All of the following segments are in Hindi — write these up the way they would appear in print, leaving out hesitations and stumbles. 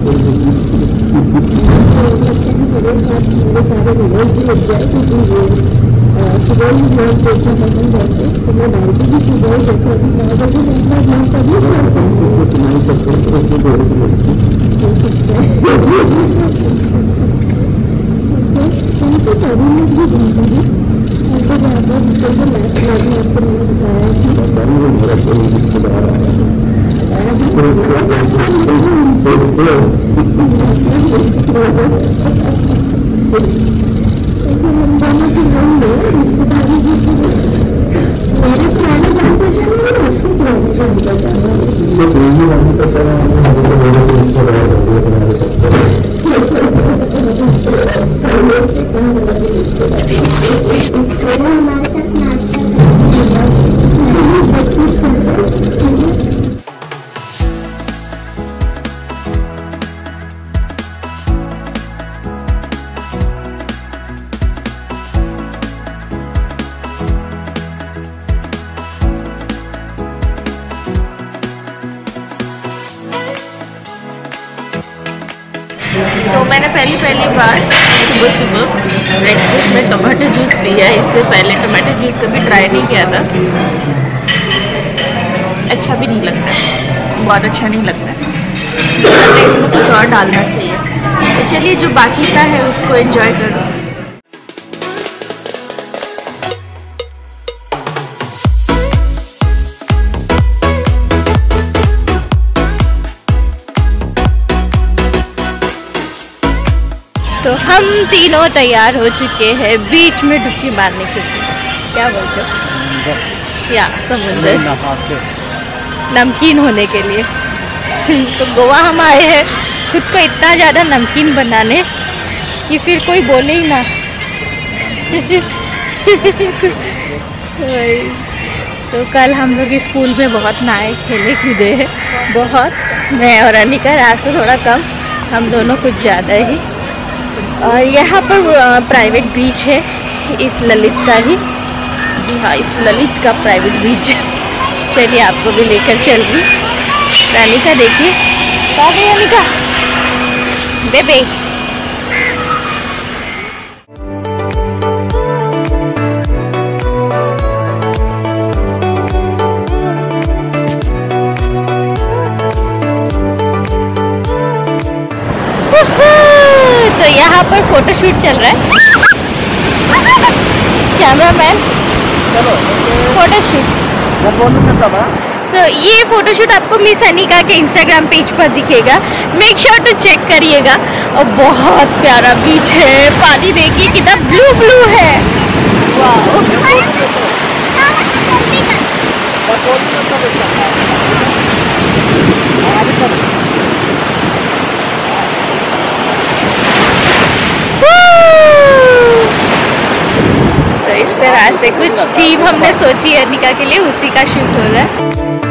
सुबह ही ब्लॉग देखना पसंद करते तो मैं डालती भी सुबह ही देखो अभी 9 बजे मैं कभी तो मैंने पहली बार सुबह ब्रेकफास्ट में टमाटो जूस पिया। इससे पहले टमाटो जूस कभी ट्राई नहीं किया था। अच्छा भी नहीं लगता, बहुत अच्छा नहीं लगता। इसमें कुछ और डालना चाहिए। तो चलिए जो बाकी का है उसको एंजॉय करो। तो हम तीनों तैयार हो चुके हैं बीच में डुबकी मारने के लिए। क्या बोलते हो? या समुद्र नमकीन होने के लिए। तो गोवा हम आए हैं खुद को इतना ज़्यादा नमकीन बनाने कि फिर कोई बोले ही ना। तो कल हम लोग इस पूल में बहुत नहाए, खेले कूदे हैं बहुत। मैं और अनिका रात से थोड़ा कम, हम दोनों कुछ ज़्यादा ही। और यहाँ पर प्राइवेट बीच है इस ललित का ही। जी हाँ, इस ललित का प्राइवेट बीच है। चलिए आपको भी लेकर चल रही। अनिका देखिए, कहाँ गई अनिका? बेबे तो यहाँ पर फोटोशूट चल रहा है। Cameraman photoshoot. सो ये फोटोशूट आपको मिस अनिका के इंस्टाग्राम पेज पर दिखेगा। मेक श्योर टू चेक करिएगा। और बहुत प्यारा बीच है। पानी देखिए कितना ब्लू ब्लू है। वाह, तो इस तरह से कुछ थीम हमने सोची है अनिका के लिए, उसी का शूट हो रहा है।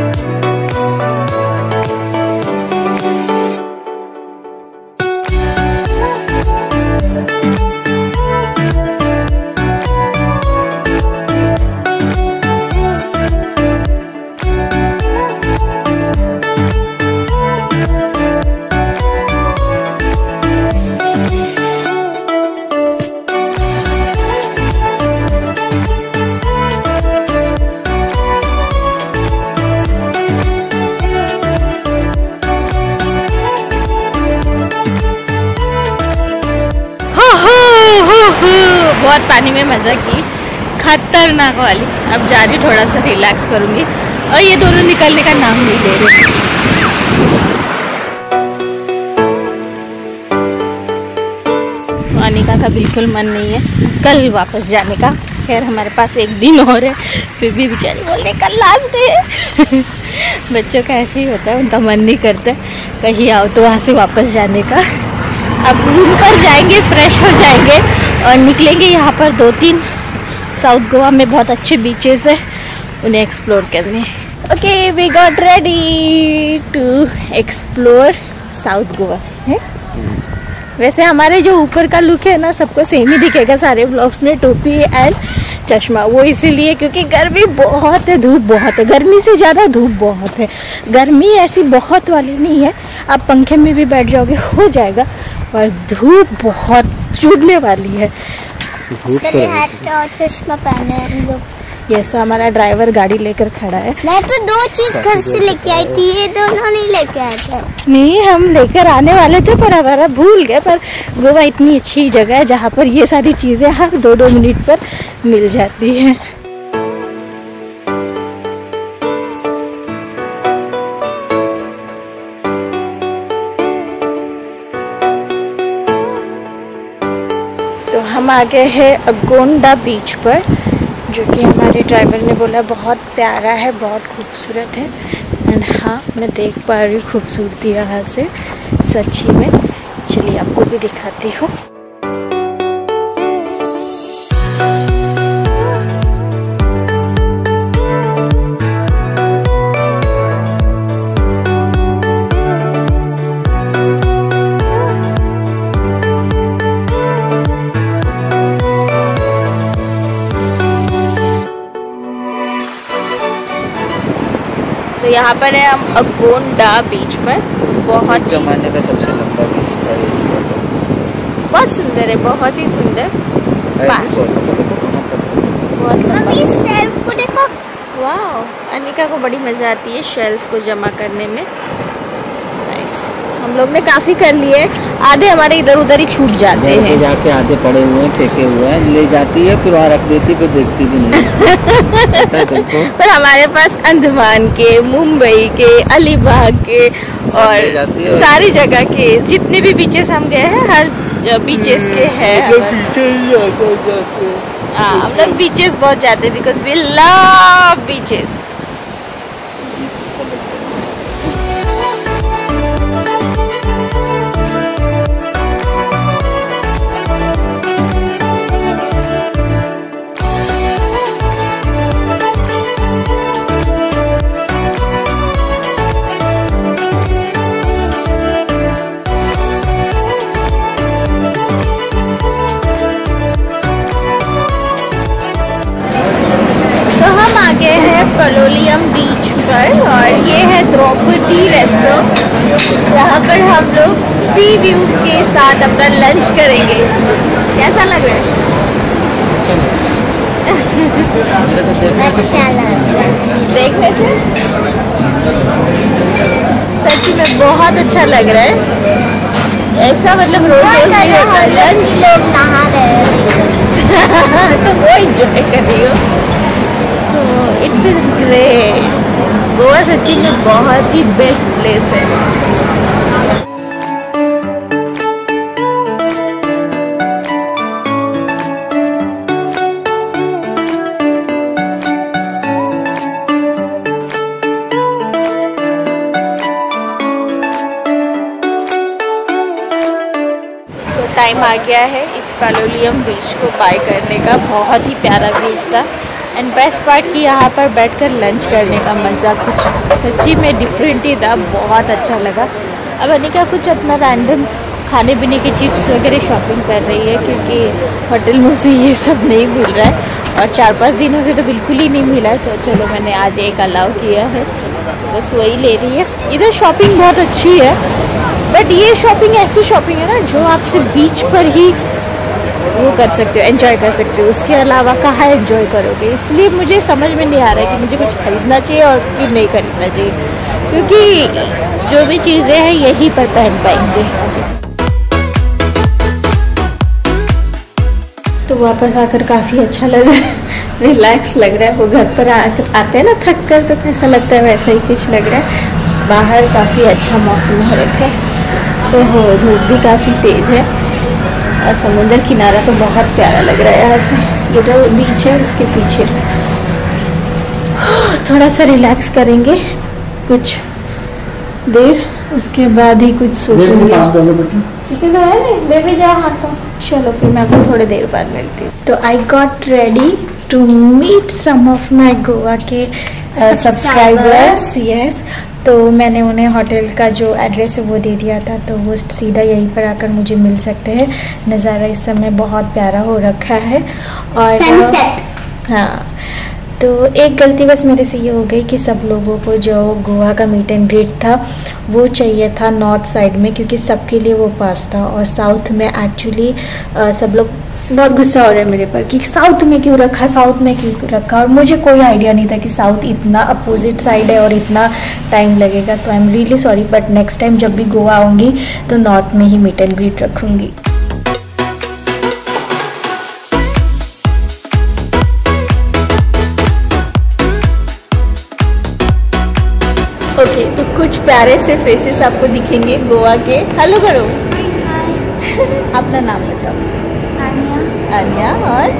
बहुत पानी में मजा की, खतरनाक वाली। अब जा रही थोड़ा सा रिलैक्स करूंगी। और ये दोनों निकलने का नाम नहीं ले रहे। अनिका का बिल्कुल मन नहीं है कल वापस जाने का। खैर हमारे पास एक दिन और है, फिर भी बेचारी बोल रही कल लास्ट डे है। बच्चों का ऐसे ही होता है, उनका मन नहीं करता कहीं आओ तो वहाँ से वापस जाने का। अब रूम पर जाएंगे, फ्रेश हो जाएंगे और निकलेंगे। यहाँ पर 2-3 साउथ गोवा में बहुत अच्छे बीचेस है, उन्हें एक्सप्लोर करने। Okay, we got ready to explore south Goa है। वैसे हमारे जो ऊपर का लुक है ना, सबको सेम ही दिखेगा सारे ब्लॉग्स में, टोपी एंड चश्मा, वो इसीलिए क्योंकि गर्मी बहुत है, धूप बहुत है, गर्मी से ज़्यादा धूप बहुत है। गर्मी ऐसी बहुत वाली नहीं है, आप पंखे में भी बैठ जाओगे हो जाएगा, पर धूप बहुत चुभने वाली है। चश्मा पहने हम लोग। ये सब हमारा ड्राइवर गाड़ी लेकर खड़ा है। मैं तो 2 चीज घर से लेके आई थी, ये दोनों नहीं लेके आए थे। नहीं, हम लेकर आने वाले थे पर हमारा भूल गए। पर गोवा इतनी अच्छी जगह है जहाँ पर ये सारी चीजें हर 2-2 मिनट पर मिल जाती हैं। तो हम आ गए हैं अगोंडा बीच पर, जो कि हमारे ड्राइवर ने बोला बहुत प्यारा है, बहुत खूबसूरत है। एंड हाँ, मैं देख पा रही हूँ खूबसूरती यहाँ से सच्ची में। चलिए आपको भी दिखाती हूँ। तो यहाँ पर है हम अगोंडा बीच पर, बहुत जमाने का सबसे लंबा बीच था एशिया का। बहुत सुंदर है, बहुत ही सुंदर। वाह, अनिका को बड़ी मजा आती है शेल्स को जमा करने में। नाइस, हम लोग ने काफी कर लिए, आधे हमारे इधर उधर ही छूट जाते हैं। जाके आधे पड़े हुए हैं, फेंके हुए हैं, ले जाती है फिर वहाँ रख देती, फिर देखती भी नहीं। पर हमारे पास अंडमान के, मुंबई के, अलीबाग के और सारी जगह के जितने भी बीचेस हम गए हैं, हर बीचेस के हैं। हम लोग बीचेस बहुत जाते हैं because we love beaches. Petroleum beach पर, और ये है द्रौपदी रेस्टोरेंट, यहाँ पर हम लोग सी व्यू के साथ अपना लंच करेंगे। कैसा लग रहा है? देखने से सच्ची में बहुत अच्छा लग रहा है। ऐसा मतलब रोज रोज नहीं होता है। लंच लोग नहा रहे हैं तो वो एंजॉय कर रही हो। It feels great. गोवा सच्ची में बहुत ही बेस्ट प्लेस है। तो टाइम आ गया है इस पेट्रोलियम बीच को बाय करने का। बहुत ही प्यारा बीच था एंड बेस्ट पार्ट कि यहाँ पर बैठकर लंच करने का मज़ा कुछ सच्ची में डिफरेंट ही था। बहुत अच्छा लगा। अब अनिका कुछ अपना रैंडम खाने पीने की चिप्स वगैरह शॉपिंग कर रही है क्योंकि होटल में उसे ये सब नहीं मिल रहा है और 4-5 दिनों से तो बिल्कुल ही नहीं मिला है। तो चलो मैंने आज एक अलाउ किया है, बस वही ले रही है। इधर शॉपिंग बहुत अच्छी है बट ये शॉपिंग ऐसी शॉपिंग है ना जो आप सिर्फ बीच पर ही वो कर सकते हो, एंजॉय कर सकते हो। उसके अलावा कहाँ एंजॉय करोगे? इसलिए मुझे समझ में नहीं आ रहा है कि मुझे कुछ खरीदना चाहिए और फिर नहीं खरीदना चाहिए, क्योंकि जो भी चीज़ें हैं यहीं पर पहन पाएंगे। तो वापस आकर काफ़ी अच्छा लग रहा है, रिलैक्स लग रहा है। वो घर पर आते हैं ना थक कर तो कैसा लगता है वैसा ही कुछ लग रहा है। बाहर काफ़ी अच्छा मौसम हो रखा है, तो धूप भी काफ़ी तेज़ है और समुद्र किनारा तो बहुत प्यारा लग रहा है यहाँ से। ये जो बीच है उसके पीछे थोड़ा सा रिलैक्स करेंगे कुछ देर, उसके बाद ही कुछ सोचेंगे। किसी को है नहीं, मैं भी जा आता हूँ। चलो फिर मैं आपको थोड़ी देर बाद मिलती हूँ। तो I got ready to meet some of my Goa के सब्सक्राइबर्स। यस, तो मैंने उन्हें होटल का जो एड्रेस है वो दे दिया था, तो वो सीधा यहीं पर आकर मुझे मिल सकते हैं। नज़ारा इस समय बहुत प्यारा हो रखा है और हाँ, तो एक गलती बस मेरे से ये हो गई कि सब लोगों को जो गोवा का मीट एंड ग्रीट था वो चाहिए था नॉर्थ साइड में, क्योंकि सबके लिए वो पास था। और साउथ में एक्चुअली सब लोग बहुत गुस्सा हो रहे हैं मेरे पर कि साउथ में क्यों रखा, साउथ में क्यों रखा। और मुझे कोई आइडिया नहीं था कि साउथ इतना अपोजिट साइड है और इतना टाइम लगेगा। तो I am really sorry, but next time जब भी गोवा आऊँगी तो नॉर्थ में ही मीट एंड ग्रीट रखूँगी। ओके, तो कुछ प्यारे से फेसेस आपको दिखेंगे गोवा के। हेलो करो। अपना नाम बताओ। आन्या। और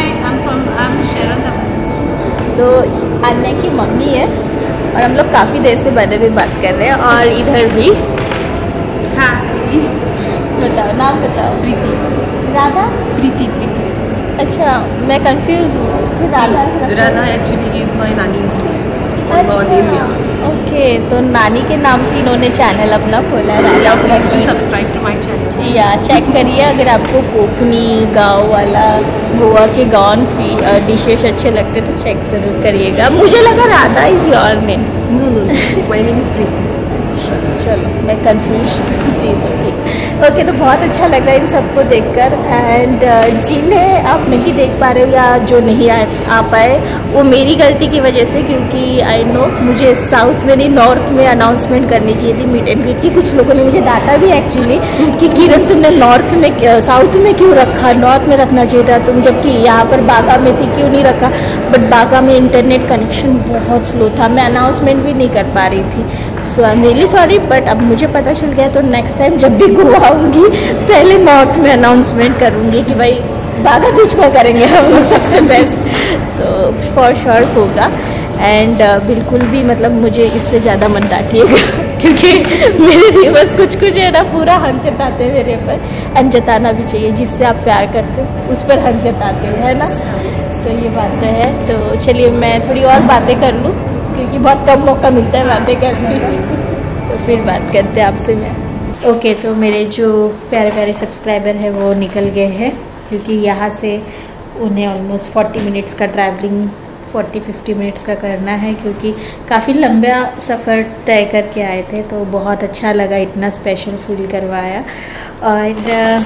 तो आन्या की मम्मी है और हम लोग काफ़ी देर से बारे में बात कर रहे हैं। और इधर भी हाँ बताओ, नाम बताओ। प्रीति। राधा। प्रीति। अच्छा, मैं कंफ्यूज हूँ। राधा एक्चुअली इज माय नानीज नेम। ओके, तो नानी के नाम से इन्होंने चैनल अपना खोला है। सब्सक्राइब टू माय चैनल या चेक करिए, अगर आपको कोकनी गांव वाला गोवा के गाँव डिशेस अच्छे लगते तो चेक जरूर करिएगा। मुझे लगा Radha is your name. My name is Preeti. चलो, मैं कंफ्यूज थी तो ठीक। ओके, तो बहुत अच्छा लग रहा है इन सबको देखकर। एंड जिन्हें आप नहीं देख पा रहे हो या जो नहीं आ पाए वो मेरी गलती की वजह से, क्योंकि आई नो मुझे साउथ में नहीं नॉर्थ में अनाउंसमेंट करनी चाहिए थी मीट एंड ग्रीट की। कुछ लोगों ने मुझे डांटा भी एक्चुअली कि किरण तुमने नॉर्थ में साउथ में क्यों रखा, नॉर्थ में रखना चाहिए था तुम, जबकि यहाँ पर बागा में थी क्यों नहीं रखा। बट बागा में इंटरनेट कनेक्शन बहुत स्लो था, मैं अनाउंसमेंट भी नहीं कर पा रही थी। So I am really sorry, but अब मुझे पता चल गया तो नेक्स्ट टाइम जब भी गोवा आऊँगी पहले नॉर्थ में अनाउंसमेंट करूँगी कि भाई बागा बीच में करेंगे हम लोग सबसे बेस्ट। तो फॉर श्योर होगा। एंड बिल्कुल भी मतलब मुझे इससे ज़्यादा मत डांटिएगा क्योंकि मेरे व्यूअर्स कुछ है ना पूरा हक जताते हैं मेरे पर। एंड जताना भी चाहिए, जिससे आप प्यार करते हो उस पर हक जताते हो, है ना। तो ये बात है। तो चलिए मैं थोड़ी और बातें कर लूँ क्योंकि बहुत कम मौका मिलता है बातें करने का। तो फिर बात करते हैं आपसे मैं। ओके, तो मेरे जो प्यारे प्यारे सब्सक्राइबर हैं वो निकल गए हैं, क्योंकि यहाँ से उन्हें ऑलमोस्ट 40 मिनट्स का ट्रैवलिंग 40-50 मिनट्स का करना है, क्योंकि काफ़ी लंबा सफ़र तय करके आए थे। तो बहुत अच्छा लगा, इतना स्पेशल फील करवाया। और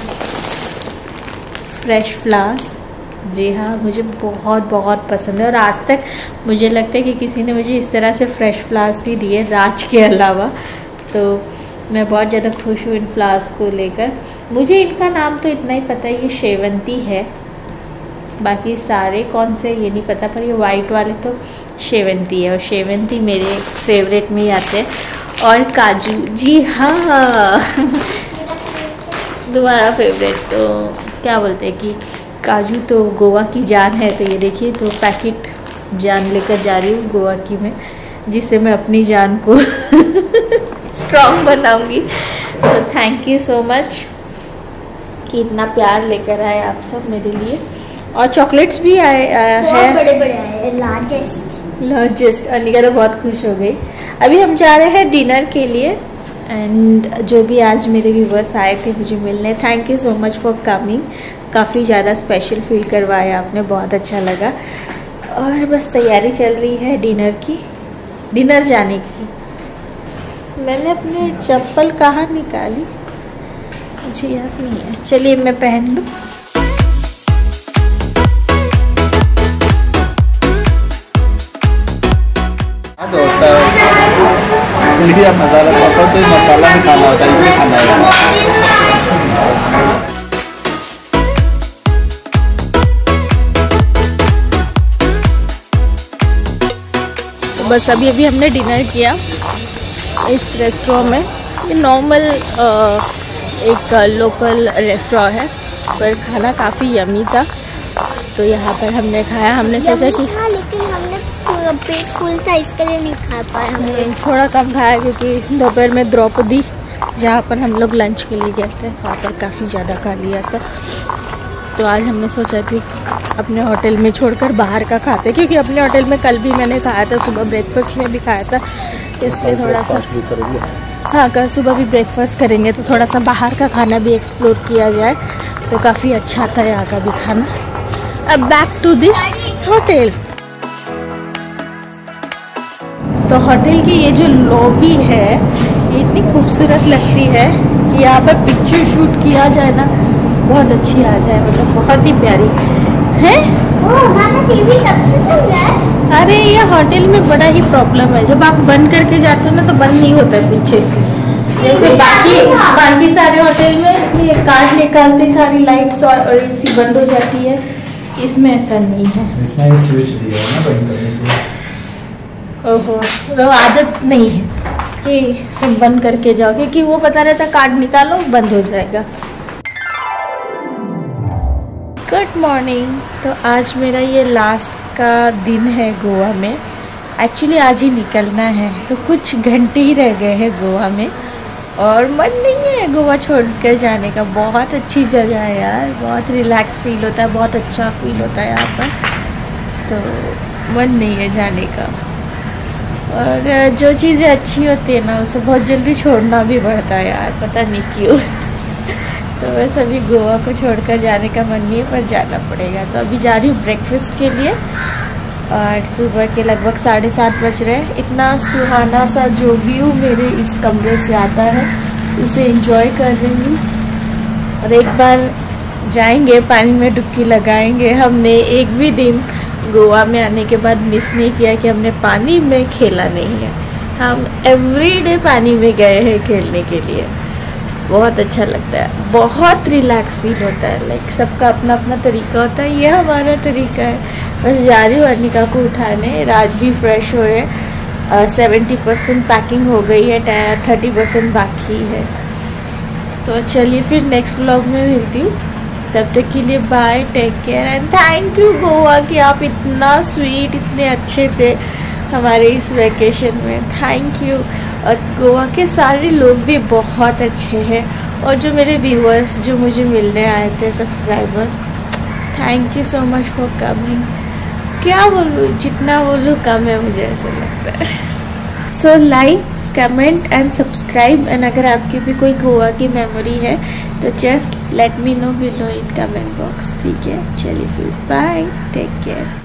फ्रेश फ्लावर्स, जी हाँ, मुझे बहुत बहुत पसंद है। और आज तक मुझे लगता है कि किसी ने मुझे इस तरह से फ्रेश फ्लावर्स भी दिए राज के अलावा। तो मैं बहुत ज़्यादा खुश हूँ इन फ्लावर्स को लेकर। मुझे इनका नाम तो इतना ही पता है, ये शेवंती है, बाकी सारे कौन से ये नहीं पता, पर ये वाइट वाले तो शेवंती है। और शेवंती मेरे फेवरेट में ही आते हैं। और काजू, जी हाँ तुम्हारा फेवरेट, तो क्या बोलते हैं कि काजू तो गोवा की जान है। तो ये देखिए, तो पैकेट जान लेकर जा रही हूँ गोवा की मैं, जिससे मैं अपनी जान को स्ट्रॉन्ग बनाऊंगी। So thank you so much कि इतना प्यार लेकर आए आप सब मेरे लिए। और चॉकलेट्स भी आए हैं, बड़े बड़े आए, लार्जेस्ट। अनिका तो बहुत खुश हो गई। अभी हम जा रहे हैं डिनर के लिए। एंड जो भी आज मेरे व्यूवर्स आए थे मुझे मिलने, thank you so much for coming. काफ़ी ज़्यादा स्पेशल फील करवाया आपने, बहुत अच्छा लगा। और बस तैयारी चल रही है डिनर की, डिनर जाने की। मैंने अपने चप्पल कहाँ निकाली मुझे याद नहीं है, चलिए मैं पहन लूँ। इंडिया मसाला पापड़ तो मसाला नहीं खाना होता, इसे खाना होता। तो बस अभी हमने डिनर किया इस रेस्टोरेंट में। ये नॉर्मल एक लोकल रेस्टोरेंट है, पर खाना काफ़ी यमी था। तो यहाँ पर हमने खाया, हमने सोचा कि लेकिन हमने पेट फुल था इसके लिए नहीं खा पाए। हमने थोड़ा कम खाया क्योंकि दोपहर में द्रौपदी जहाँ पर हम लोग लंच के लिए गए थे वहाँ पर काफ़ी ज़्यादा खा लिया था। तो आज हमने सोचा कि अपने होटल में छोड़कर बाहर का खाते, क्योंकि अपने होटल में कल भी मैंने खाया था, सुबह ब्रेकफास्ट में भी खाया था, इसलिए थोड़ा सा हाँ कल सुबह भी ब्रेकफास्ट करेंगे तो थोड़ा सा बाहर का खाना भी एक्सप्लोर किया जाए। तो काफ़ी अच्छा था यहाँ का भी खाना। अब बैक टू दी होटल। तो होटल की ये जो लॉबी है ये इतनी खूबसूरत लगती है कि यहाँ पर पिक्चर शूट किया जाए ना बहुत अच्छी आ जाए, मतलब बहुत ही प्यारी है। टीवी कब से चल रहा है? अरे ये होटल में बड़ा ही प्रॉब्लम है, जब आप बंद करके जाते हो ना तो बंद नहीं होता है पीछे से, जैसे बाकी सारे होटल में ये कार्ड निकालते सारी लाइट्स और एसी बंद हो जाती है, इसमें ऐसा नहीं है। इसमें स्विच दिया है ना बंद करने के लिए। ओहो, तो आदत नहीं है कि सब बंद करके जाओ, क्योंकि वो पता रहता कार्ड निकालो बंद हो जाएगा। Good morning. तो आज मेरा ये लास्ट का दिन है गोवा में। एक्चुअली आज ही निकलना है, तो कुछ घंटे ही रह गए हैं गोवा में और मन नहीं है गोवा छोड़कर जाने का। बहुत अच्छी जगह है यार, बहुत रिलैक्स फील होता है, बहुत अच्छा फील होता है यहाँ पर, तो मन नहीं है जाने का। और जो चीज़ें अच्छी होती है ना उसे बहुत जल्दी छोड़ना भी पड़ता है यार, पता नहीं क्यों। तो बस अभी गोवा को छोड़कर जाने का मन नहीं है, पर जाना पड़ेगा। तो अभी जा रही हूँ ब्रेकफास्ट के लिए और सुबह के लगभग 7:30 बज रहे हैं। इतना सुहाना सा जो व्यू मेरे इस कमरे से आता है उसे एंजॉय कर रही हूँ। और एक बार जाएंगे पानी में डुबकी लगाएंगे। हमने एक भी दिन गोवा में आने के बाद मिस नहीं किया कि हमने पानी में खेला नहीं है। हम एवरीडे पानी में गए हैं खेलने के लिए। बहुत अच्छा लगता है, बहुत रिलैक्स फील होता है। लाइक सबका अपना अपना तरीका होता है, ये हमारा तरीका है। बस जा रही हूँ अनिका को उठाने। राज भी फ्रेश हो रहे, 70% पैकिंग हो गई है, 30% बाकी है। तो चलिए फिर नेक्स्ट व्लॉग में मिलती हूँ, तब तक के लिए bye, take care and thank you Goa कि आप इतना स्वीट, इतने अच्छे थे हमारे इस वेकेशन में। Thank you. और गोवा के सारे लोग भी बहुत अच्छे हैं, और जो मेरे व्यूअर्स जो मुझे मिलने आए थे, subscribers, thank you so much for coming. क्या बोलूँ, जितना बोलूँ कम है, मुझे ऐसा लगता है। So like, comment and subscribe, and अगर आपकी भी कोई गोवा की मेमोरी है तो just let me know below in comment box, ठीक है। चलिए फिर बाय, टेक केयर।